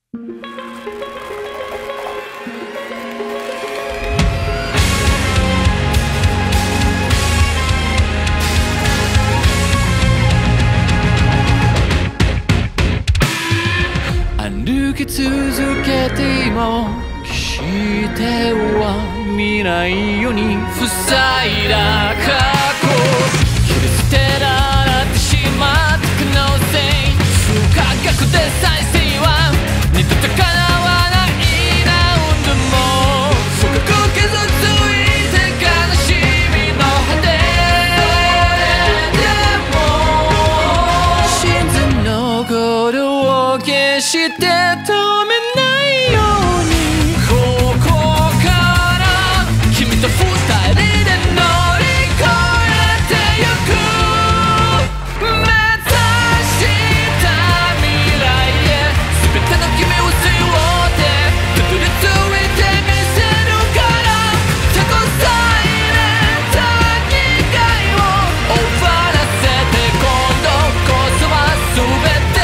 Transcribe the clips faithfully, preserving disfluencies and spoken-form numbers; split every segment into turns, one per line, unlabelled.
歩き続けて今決しては見ないように塞いだ過去切り捨てられてしまった可能性不可逆で再生は二度と叶わない何度も深く傷ついて悲しみの果てでも心臓の声を決して止めないようにここから君と二人で乗り越えてゆく目指した未来へ全ての君を背負ってたどり着いてみせるから過去さえれた苦いを終わらせて今度こそは全て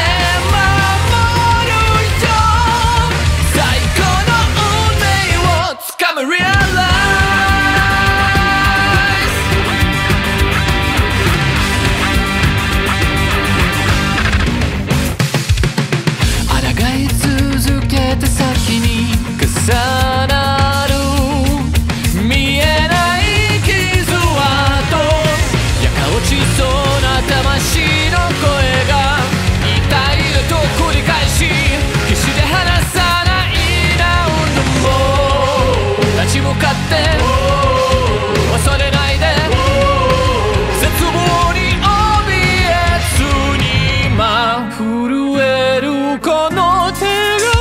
重なる見えない傷跡やか落ちそうな魂の声が痛い音を繰り返し決して離さない何度も立ち向かって恐れないで絶望に怯えずに今震えるこの手が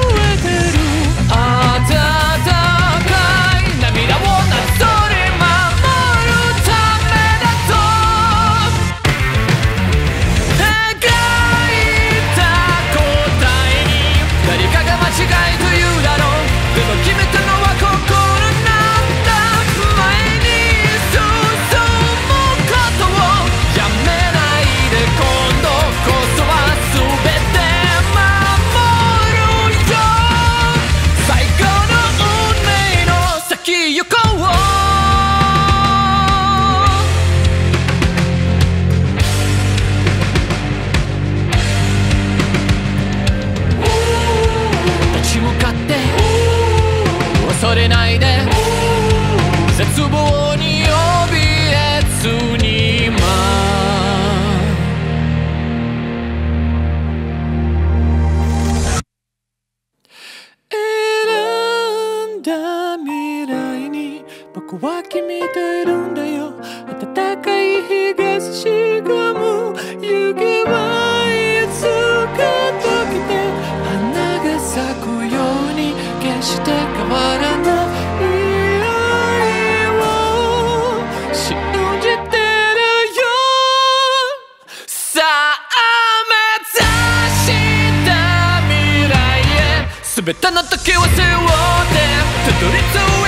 恐れないで絶望に怯えずに今選んだ未来に僕は君といるんだよ暖かい日が差し込む湯気はいつか溶けて花が咲くように決して変わらない全ての時を背負ってたどり着い